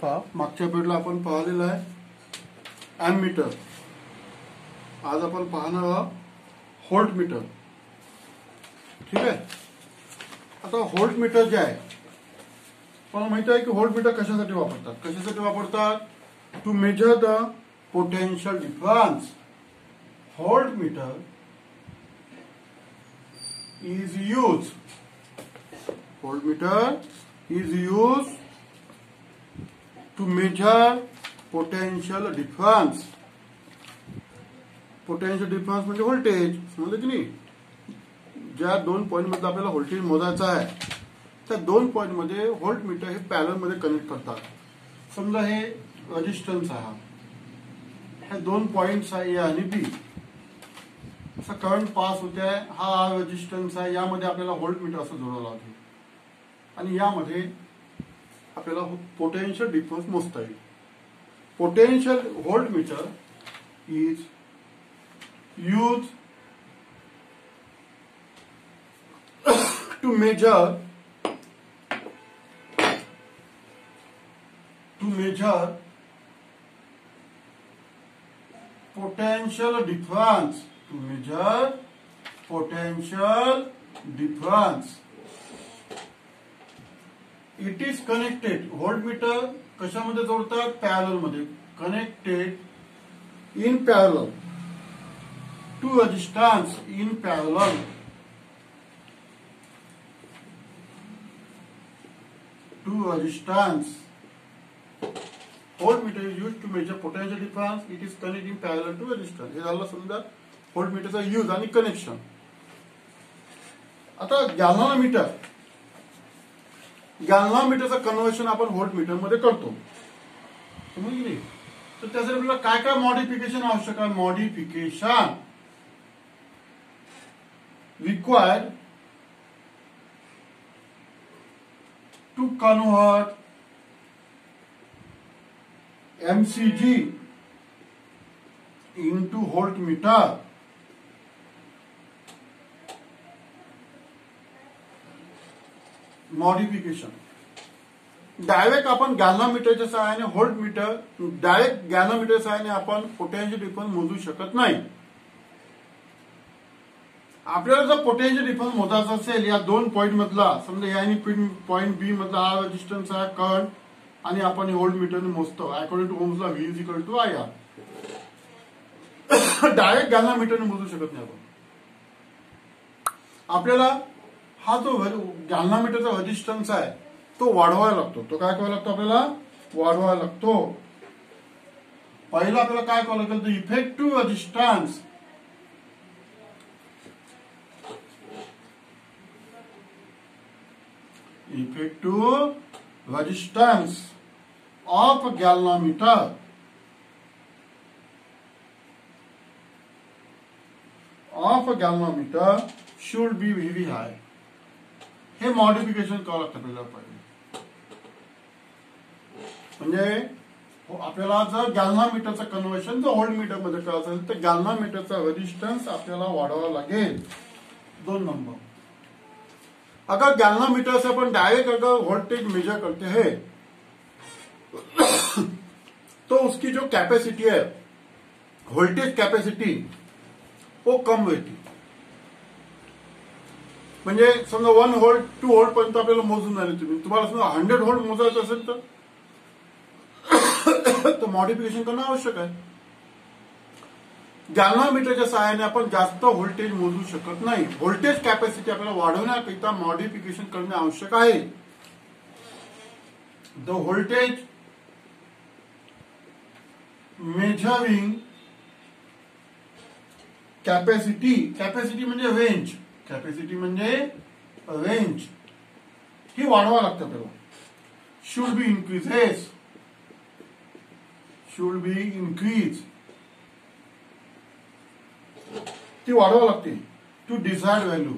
मागच्या पिरियडला आपण पाहिलेलं आहे एमीटर. आज आपण पाहणार आहोत व्होल्ट मीटर. ठीक आहे. आता व्होल्ट मीटर जे आहे, मला माहिती आहे की व्होल्ट मीटर कशासाठी वापरतात. To measure the potential difference. Volt meter is used to measure potential difference. Potential difference म्हणजे व्होल्टेज, समजलं की नाही. ज्या दोन पॉइंट मध्ये आपल्याला व्होल्टेज मोजायचा आहे त्या दोन पॉइंट मध्ये व्होल्ट मीटर हे पॅरलल मध्ये कनेक्ट करतात. समजा हे रेजिस्टन्स आहे, हे दोन पॉइंट्स आहे ए आणि बी. असा करंट पास होते आहे, हा रेजिस्टन्स आहे, यामध्ये आपल्याला व्होल्ट मीटर असं जोडावं लागेल आणि यामध्ये आपल्याला पोटेन्शियल डिफरन्स मोजता येईल. Potential volt meter is used to measure potential difference. It is connected. Voltmeter कशामध्ये जोडतात? पॅरलल मध्ये. Connected in parallel to resistance in parallel. Voltmeter is used to measure potential difference. It is connected in parallel to resistance. हे झालं समजा व्होल्टमीटरचा use आणि connection. आता गॅल्व्हनोमीटरचं conversion आपण voltmeter मध्ये करतो, समजली. तर त्यासाठी आपल्याला काय काय मॉडिफिकेशन आवश्यक आहे? Modification required to convert MCG into voltmeter. Modification direct आपण गॅल्व्हनोमीटरच्या सहाय्याने गॅल्व्हनोमीटरच्या सहाय्याने आपण पोटेन्शियल डिफरन्स मोजू शकत नाही. आपल्याला जर पोटेन्शियल डिफरन्स मोजायचा असेल या दोन पॉइंट मधला, समजा या पॉइंट बी मधला हा रेजिस्टन्स आहे करंट आणि आपण व्होल्टमीटरने मोजतो according to ohm's law V is equal to IR. Direct गॅल्व्हनोमीटरने मोजू शकत नाही आपण. आपल्याला हा जो गॅल्व्हनोमीटरचा रेजिस्टन्स आहे तो वाढवायला लागतो. तो काय करावा लागतो? आपल्याला वाढवायला लागतो. पहिला आपल्याला काय करावं लागेल? तर effective resistance of galvanometer should be very high. हे मॉडिफिकेशन करावं लागतं आपल्याला पहिले. म्हणजे आपल्याला जर गॅल्व्हनोमीटरचं कन्व्हर्शन जर व्होल्टमीटर मध्ये करायचं असेल तर गॅल्व्हनोमीटरचा रेजिस्टन्स आपल्याला वाढवावा लागेल. 2 नंबर. अगर गैल्वेनोमीटर से अपन डायरेक्ट अगर वोल्टेज मेजर करते हैं तो उसकी जो कैपेसिटी है, वोल्टेज कैपेसिटी, वो कम रहती. म्हणजे समजा 1 व्होल्ट 2 व्होल्ट पर्यंत आपल्याला मोजून आले. तुम्हाला समजा 100 व्होल्ट मोजायचं असेल तर मॉडिफिकेशन करणं आवश्यक आहे. गॅल्व्हनोमीटरच्या सहाय्याने आपण जास्त व्होल्टेज मोजू शकत नाही. व्होल्टेज कॅपॅसिटी आपल्याला वाढवण्याकरिता मॉडिफिकेशन करणे आवश्यक आहे. द व्होल्टेज मेजरिंग कॅपॅसिटी म्हणजे रेंज, ही वाढवा लागते आपल्याला. शुड बी इन्क्रीज ती वाढवावं लागते टू डिझायर्ड व्हॅल्यू.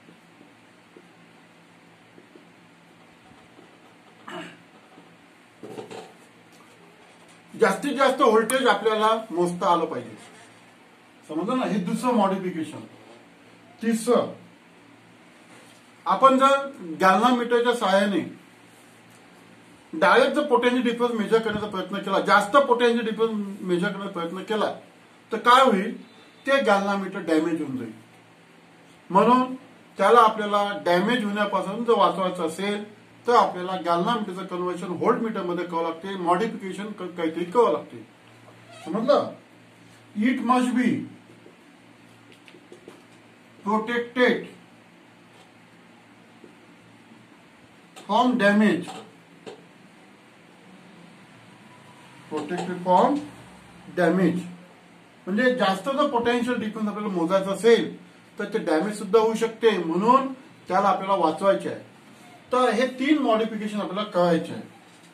जास्तीत जास्त व्होल्टेज आपल्याला मोजता आलं पाहिजे, समजलं ना. हे दुसरं मॉडिफिकेशन. तिसरं, आपण जर गॅल्व्हनोमीटरच्या सहाय्याने डायरेक्ट जर पोटेन्शियल डिफरन्स मेजर करण्याचा प्रयत्न केला, जास्त पोटेन्शियल डिफरन्स मेजर करण्याचा प्रयत्न केला तर काय होईल, ते गॅल्व्हनोमीटर डॅमेज होऊन जाईल. म्हणून त्याला आपल्याला डॅमेज होण्यापासून जर वाचवायचं असेल तर आपल्याला गॅल्व्हनोमीटरचं कन्व्हर्शन व्होल्ट मीटर मध्ये करावं लागते, मॉडिफिकेशन काहीतरी करावं लागते. समजलं? It must be protected from damage, protected from damage म्हणजे जास्त जर पोटेन्शियल डिफरन्स आपल्याला मोजायचं असेल तर ते डॅमेज सुद्धा होऊ शकते, म्हणून त्याला आपल्याला वाचवायचे आहे. तर हे 3 मॉडिफिकेशन आपल्याला करायचे आहे.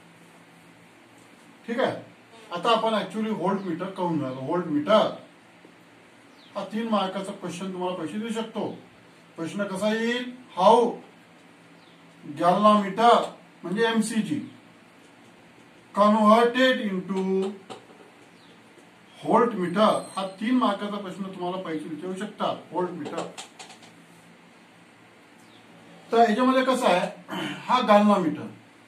ठीक आहे. आता आपण ऍक्च्युअली व्होल्ट मीटर करून घ्यायचं. व्होल्ट मीटर हा 3 मार्काचा क्वेश्चन तुम्हाला पैसे देऊ शकतो. प्रश्न कसा येईल, हाऊ गॅल्व्हनोमीटर म्हणजे MCG converted into volt meter, हा 3 मार्काचा प्रश्न तुम्हाला पैसे विचारू शकतात. Volt meter. तर याच्यामध्ये कसं आहे, हा गॅल्व्हनोमीटर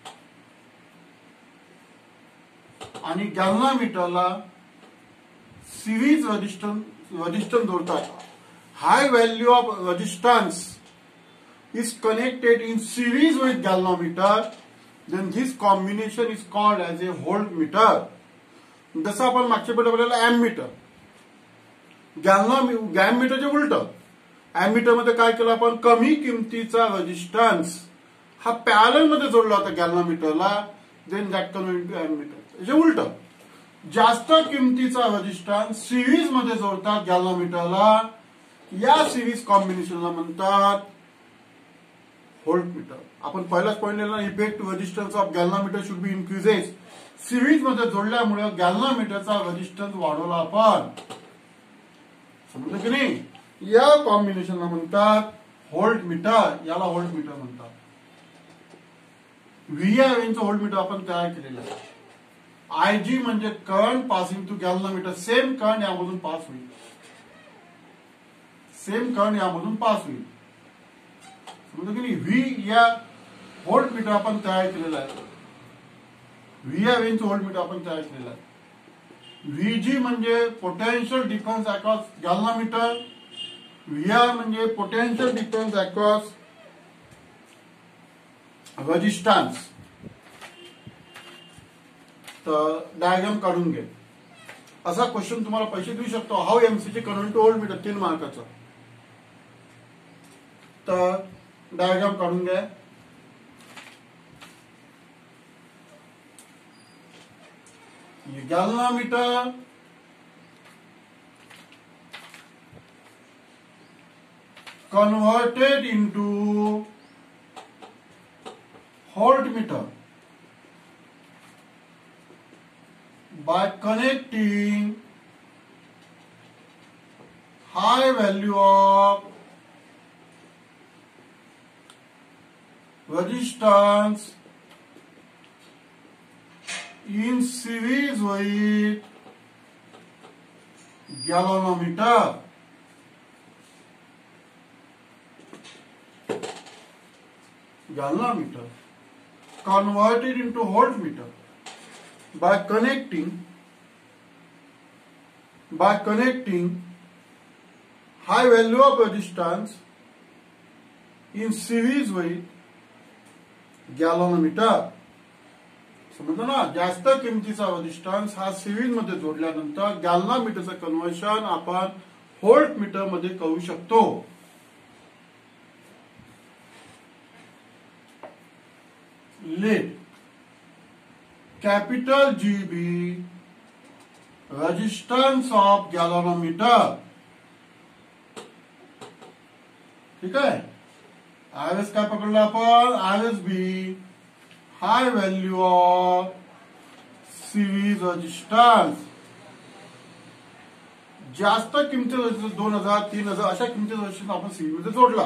आणि गॅल्व्हनोमीटरला सिरीज रेजिस्टन्स जोडतात. High value of resistance is connected in series with galvanometer, then this combination is called as a voltmeter. जसं आपण मागच्या पडलेला एममीटर, गॅममीटरचे उलट. एममीटर मध्ये काय केलं आपण, कमी किमतीचा रेजिस्टन्स हा पॅरल मध्ये जोडला होता गॅल्व्हनोमीटरला, then that convert into ammeter. याचे उलट, जास्त किमतीचा रेजिस्टन्स सिरीज मध्ये जोडतात गॅल्व्हनोमीटरला, या सिरीज कॉम्बिनेशनला म्हणतात व्होल्टमीटर. आपण पहिलाच पॉईंट लिहिला, effective resistance of galvanometer should be increases. Series मध्ये जोडल्यामुळे गॅल्व्हनोमीटरचा रेजिस्टन्स वाढवला आपण. समजलं की नाही? या कॉम्बिनेशनला म्हणतात व्होल्टमीटर, याला व्होल्टमीटर म्हणतात. व्हीआयएनचं व्होल्टमीटर आपण तयार केलेलं आहे. आयजी म्हणजे current passing to galvanometer, same current यामधून पास होईल, सेम करंट यामधून पास होईल. समजलं की नाही? व्ही या व्होल्टमीटर आपण तयार केलेला आहे. व्हीआयएनचं व्होल्टमीटर आपण तयार केलेलं आहे. व्हीजी म्हणजे potential difference across galvanometer, VR म्हणजे पोटेन्शियल डिफरन्स अक्रॉस रेजिस्टन्स. तर डायग्राम काढून घे. असा क्वेश्चन तुम्हाला पैसे देऊ शकतो, how MCG convert to voltmeter, 3 मार्काचा. तर डायग्राम काढून घ्या. Galvanometer converted into voltmeter by connecting high value of resistance in series with galvanometer. Galvanometer converted into voltmeter by connecting high value of resistance in series with galvanometer. समजलं ना? जास्त किमतीचा resistance हा series मध्ये जोडल्यानंतर गॅल्व्हनोमीटरचं conversion आपण voltmeter मध्ये करू शकतो. Let capital GB resistance of galvanometer. ठीक है. आरएस काय पकडला आपण, RSB high value of series resistance. जास्त किमतीचा रेजिस्टन्स 2000 3000 अशा किमतीचा रेजिस्टन्स आपण सिरीज मध्ये जोडला.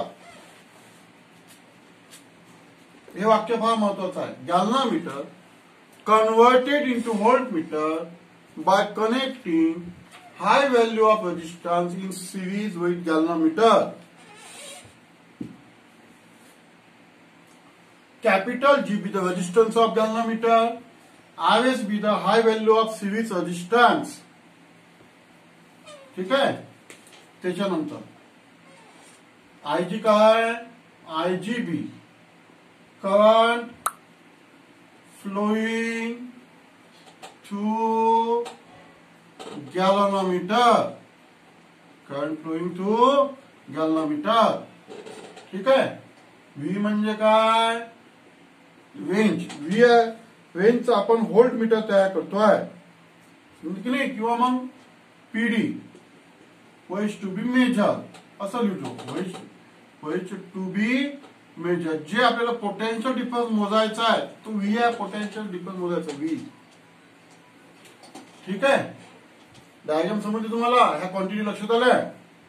हे वाक्य फार महत्वाचं आहे. Galvanometer converted into voltmeter by connecting high value of resistance in series with galvanometer. capital G be the resistance of galvanometer, RS be the high value of series resistance. ठीक आहे. त्याच्यानंतर IG काय, IGB current flowing through galvanometer, current flowing through galvanometer. ठीक आहे. V म्हणजे काय, range. रेंजचं आपण volt meter तयार करतोय की नाही, किंवा मग PD V is to be measure असं लिहितो. V is to be measure. जे आपल्याला पोटेन्शियल डिफरन्स मोजायचा आहे तो V आहे. पोटेन्शियल डिफरन्स मोजायचा V. ठीक आहे. डायग्राम समजते तुम्हाला, ह्या क्वांटिटी लक्षात आल्या.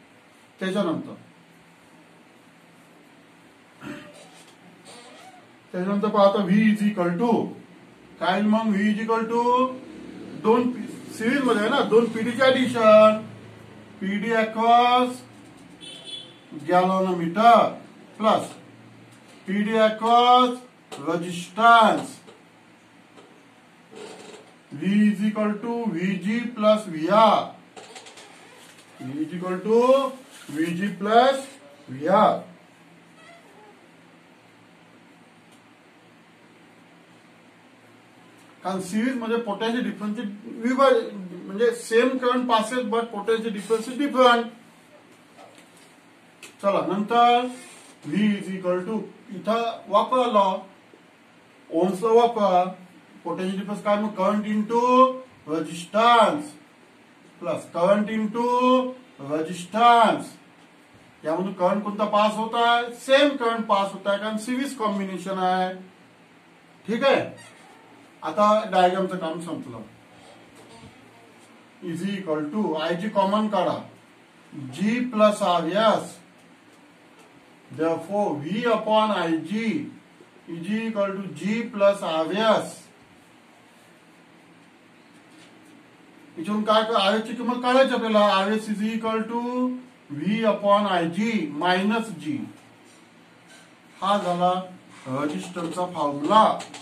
त्याच्यानंतर पाहता V इज इक्वल टू काय, मग V इज इक्वल टू दोन सिरीज मध्ये आहे ना, दोन पीडीचे addition, PD across galvanometer plus PD across resistance. V is equal to VG plus VR. V is equal to VG plus VR. कारण series मध्ये पोटेन्शियल डिफरन्स म्हणजे same current passes but potential difference is different. चला नंतर V is equal to, इथं वापरा law, ohm's law वापरा. Potential difference काय, मग current into resistance plus current into resistance. यामधून करंट कोणता पास होत आहे, सेम करंट पास होत आहे कारण सिरीज कॉम्बिनेशन आहे. ठीक आहे. आता डायग्रामचं काम संपलं. Is equal to IG common काढा, G plus RS. Therefore V upon IG is equal to G plus RS. इथून काय RS ची किंमत काढायची आपल्याला. RS is equal to V upon IG minus G. हा झाला रेजिस्टन्सचा फॉर्म्युला.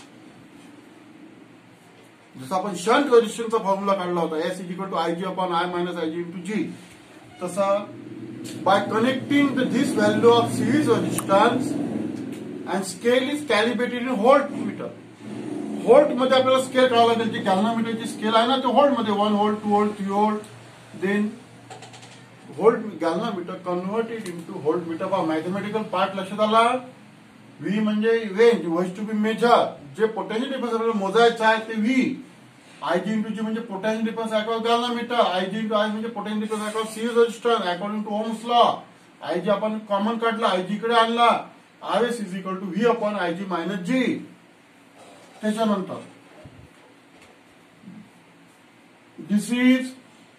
जसं आपण शंट रेजिस्टन्सचा फॉर्म्युला काढला होता, S is equal to IG upon I minus IG into G, तसा by connecting this value of series resistance and scale is calibrated in volt meter. Volt मध्ये आपल्याला scale काढावं लागेल. जी गॅल्व्हनोमीटरची स्केल आहे ना, ते व्होल्ट मध्ये 1 volt, 2 volt, 3 volt. Then volt galvanometer converted into volt meter. पहा मॅथमॅटिकल पार्ट लक्षात आला. V म्हणजे range, V is to be measure. जे पोटेन्शियल डिफरन्स आपल्याला मोजायचं आहे ते V. IG इंटू G म्हणजे potential difference across galvanometer. IG into I म्हणजे potential difference across series resistance according to ohm's law. IG आपण कॉमन काढला, IG कडे आणला. RS is equal to V upon IG minus G. त्याच्यानंतर this is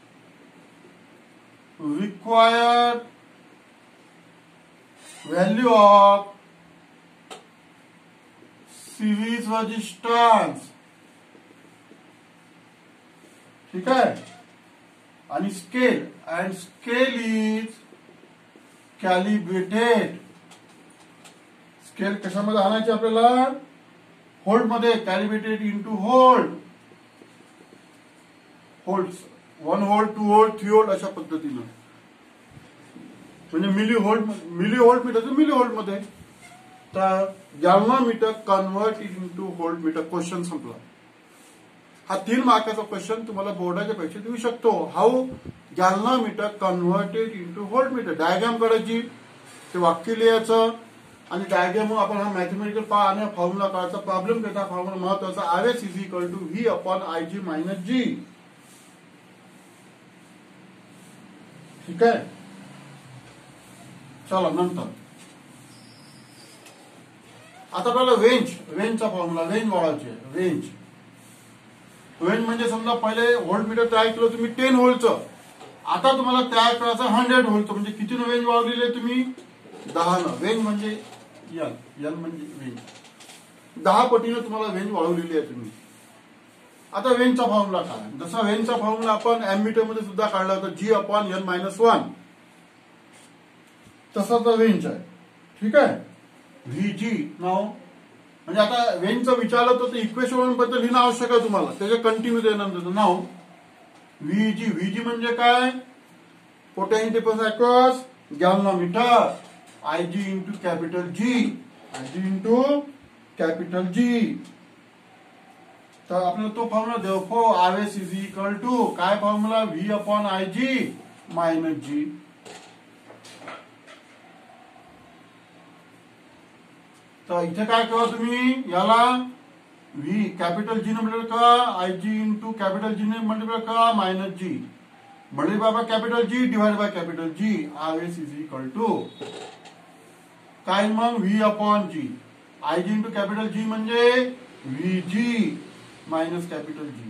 required value of series resistance. ठीक आहे. आणि scale, and scale is calibrated. Scale कशामध्ये आणायची आपल्याला, व्होल्ट मध्ये. Calibrated into volt. Volt 1 volt, 2 volt, 3 volt अशा पद्धतीनं. म्हणजे milli volt meter milli volt मध्ये. तर galvanometer convert into volt meter. Question संपला. हा 3 मार्काचा क्वेश्चन तुम्हाला बोर्डाच्या परीक्षेत येऊ शकतो. How galvanometer converted into volt meter. Diagram काढायची, ते वाक्य लिहायचं आणि डायग्राम आपण हा मॅथमॅटिकल आणि फॉर्म्युला काढायचा. प्रॉब्लेम करता फॉर्म्युला महत्वाचा. RS is equal to V upon IG minus G. ठीक आहे. चला नंतर आता आपल्याला रेंजचा फॉर्म्युला, रेंज वाढवायची. रेंज म्हणजे समजा पहिले व्होल्ट मीटर तयार केलं तुम्ही 10 व्होल्टचं. आता तुम्हाला तयार करायचं 100 व्होल्टचं. म्हणजे किती रेंज वाढवलेली आहे तुम्ही, 10 न. रेंज म्हणजे एल म्हणजे रेंज 10 पटीने तुम्हाला रेंज वाढवलेली आहे तुम्ही. आता रेंजचा फॉर्म्युला काय, जसा रेंजचा फॉर्म्युला आपण एमीटर मध्ये सुद्धा काढला होता, G अपॉन N मायनस 1, तसा तर रेंज आहे. ठीक आहे. VG नाव म्हणजे आता वेनचं विचारलं तर इक्वेशन बद्दल लिहिणं आवश्यक आहे तुम्हाला, त्याच्या कंटिन्यू देण्यानंतर नाव व्हीजी म्हणजे काय, potential difference across galvanometer, IG into capital G. तर आपल्याला तो फॉर्म्युला देव आरएस इज इक्वल टू काय formula, V upon IG minus G. तर इथे काय करा तुम्ही, याला व्ही कॅपिटल जी ने मल्टिप्लाय करा, आयजी इंटू कॅपिटल जी ने मल्टिप्लाय करा minus G, multiply by capital G divide by capital G, RS is equal to काय मग V upon G, IG into capital G म्हणजे V G minus capital G.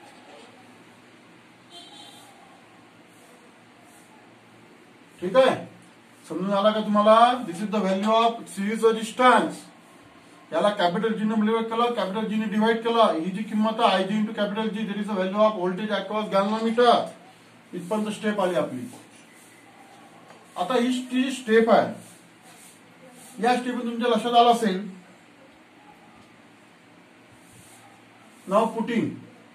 ठीक आहे, समजून आला का तुम्हाला. This is the value of series resistance. याला कॅपिटल जी ने मल्टिप्लाय केलं, कॅपिटल जी ने डिवाइड केलं, ही जी किंमत आहे IG into capital G, that is the value of voltage across galvanometer. इथपर्यंत स्टेप आली आपली. आता ही जी स्टेप आहे, या स्टेप तुमच्या लक्षात आलं असेल. नाव putting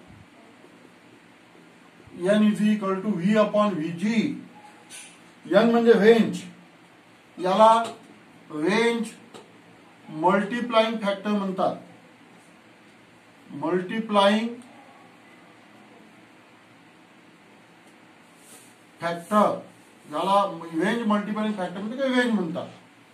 N is equal to V upon V G. N म्हणजे रेंज, याला रेंज मल्टिप्लाइंग फॅक्टर म्हणतात. मल्टिप्लाइंग फॅक्टर, याला रेंज मल्टिप्लाइंग फॅक्टर म्हणजे काय रेंज म्हणतात.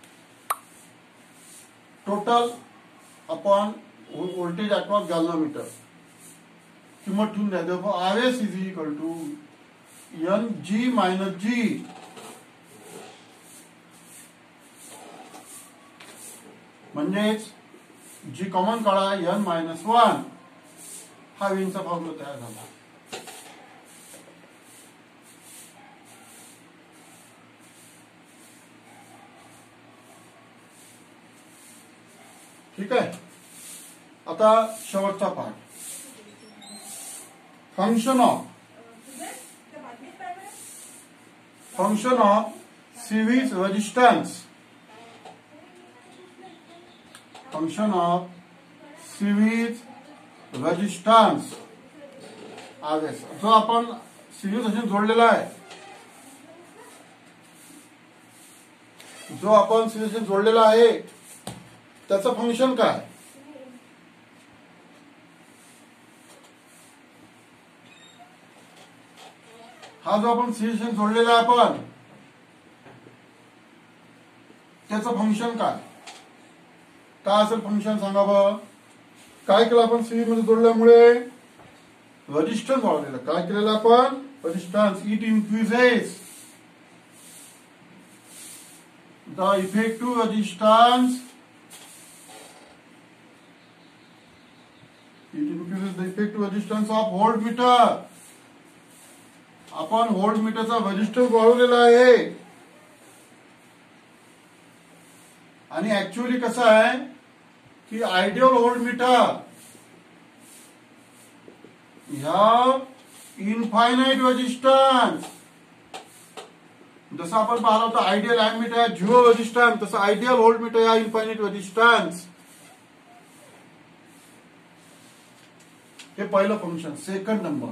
Total upon voltage across galvanometer किंमत ठेवून द्या. देखो R S is equal to N G minus G. म्हणजेच जी कॉमन काढा एन मायनस 1, हा वेनचा फॉर्म्युला तयार झाला. ठीक आहे. आता शेवटचा part, function of series resistance. Function of series resistance RS. जो आपण सिरीज रेजिस्टन्स जोडलेला आहे, त्याचं फंक्शन काय. हा जो आपण सिरीज रेजिस्टन्स जोडलेला आहे आपण, त्याचं फंक्शन काय असेल. फंक्शन सांगा बरं. काय केलं आपण सिरीज मध्ये जोडल्यामुळे, रेजिस्टन्स वाढवलेला. काय केलेलं आपण, resistance. It increases the effective resistance, of volt meter. आपण व्होल्ट मीटरचा रेजिस्टन्स वाढवलेला आहे. आणि ऍक्च्युअली कसं आहे की आयडियल व्होल्ट मीटर ह्या इनफायनाइट रेजिस्टन्स, जसं आपण पाहिलं होतं आयडियल एमीटर झिरो रेजिस्टन्स, तसं आयडियल व्होल्ट मीटर या इनफायनाइट रेजिस्टन्स. हे पहिलं फंक्शन. सेकंड नंबर,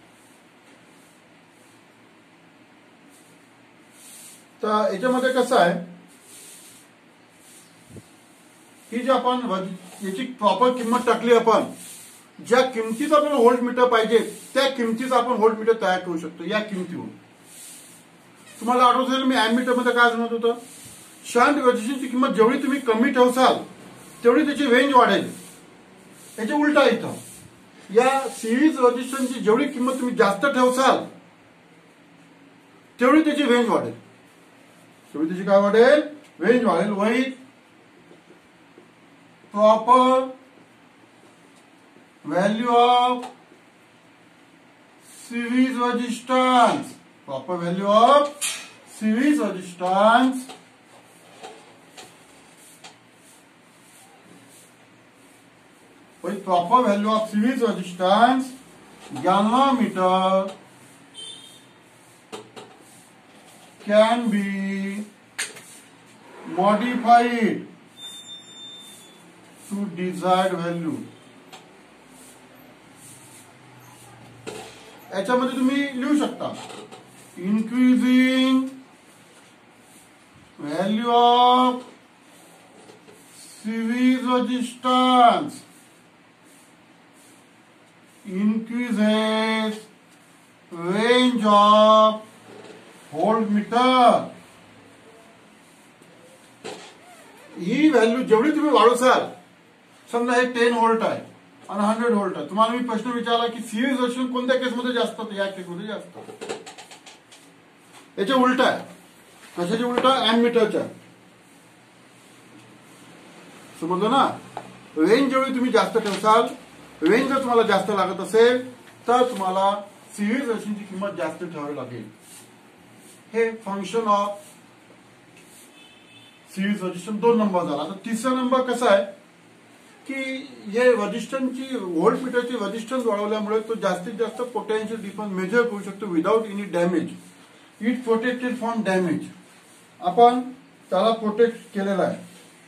तर याच्यामध्ये कसं आहे की जे आपण याची प्रॉपर किंमत टाकली, आपण ज्या किमतीचा आपल्याला व्होल्ट मीटर पाहिजे त्या किमतीचा आपण व्होल्ट मीटर तयार करू शकतो. या किमतीवर तुम्हाला आठवत असेल मी एमीटर मध्ये काय सांगत होतं, शंट रेजिस्टन्सची किंमत जेवढी तुम्ही कमी ठेवसाल तेवढी त्याची रेंज वाढेल. याचे उलटा इथं, या सिरीज रेजिस्टन्सची जेवढी किंमत तुम्ही जास्त ठेवसाल तेवढी त्याची रेंज वाढेल. तेवढी त्याची काय वाढेल, रेंज वाढेल. वही proper value of series resistance, proper value of series resistance with proper value of series resistance, galvanometer can be modified to desired value. याच्यामध्ये तुम्ही लिहू शकता increasing value of series resistance increases range of voltmeter. ही value जेवढी तुम्ही वाढवसाल, समजा हे 10 volt आहे आणि 100 व्होल्ट आहे, तुम्हाला मी प्रश्न विचारला की सिरीज रेजिस्टन्स कोणत्या केसमध्ये जास्त, या केसमध्ये जास्त. याच्या उलट आहे. कशाची उलट आहे? अॅममीटरच्या. समजलं ना? रेंज जेवढी तुम्ही जास्त ठेवसाल, रेंज जर तुम्हाला जास्त लागत असेल तर तुम्हाला सिरीज रेजिस्टन्सची किंमत जास्त ठेवावी लागेल. हे function of series resistance 2 number झाला. आता तिसरा नंबर कसा आहे की हे रेजिस्टन्सची व्होल्टमीटरची रेजिस्टन्स वाढवल्यामुळे तो जास्तीत जास्त पोटेन्शियल डिफरन्स मेजर करू शकतो without any damage. It protected from damage. आपण त्याला प्रोटेक्ट केलेला आहे.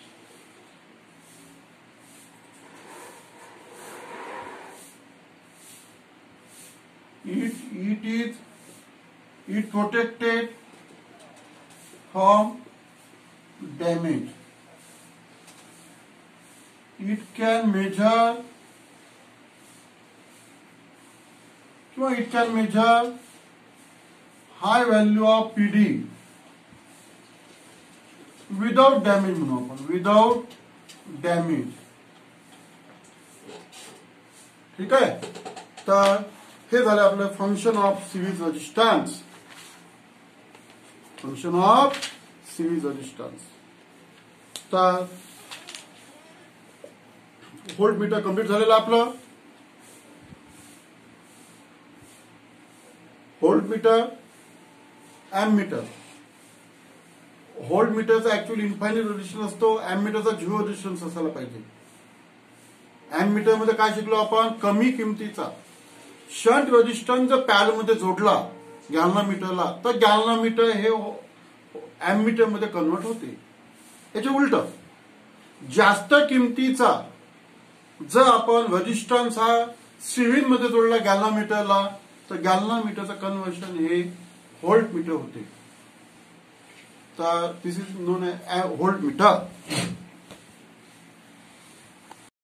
It protected from damage. It can measure high value of PD without damage म्हणू आपण, without damage. ठीक आहे. तर हे झालं आपलं function of series resistance. Function of series resistance. तर व्होल्टमीटर कंप्लीट झालेलं आपलं. Voltmeter, ammeter. व्होल्टमीटरचा ऍक्च्युअली इन्फायनाइट रेजिस्टन्स असतो, अॅममीटरचा 0 रेजिस्टन्स असायला पाहिजे. अॅममीटर मध्ये काय शिकलो आपण? कमी किमतीचा शंट रेजिस्टन्स जर पॅरल मध्ये जोडला गॅल्व्हनोमीटरला तर गॅल्व्हनोमीटर हे अॅममीटर मध्ये कन्वर्ट होते. याचे उलट जास्त किमतीचा जर आपण रेजिस्टन्स हा सिरीज मध्ये जोडला गॅल्व्हनोमीटरला तर गॅल्व्हनोमीटरचं कन्व्हर्शन हे व्होल्टमीटर होते. तर this is known as voltmeter.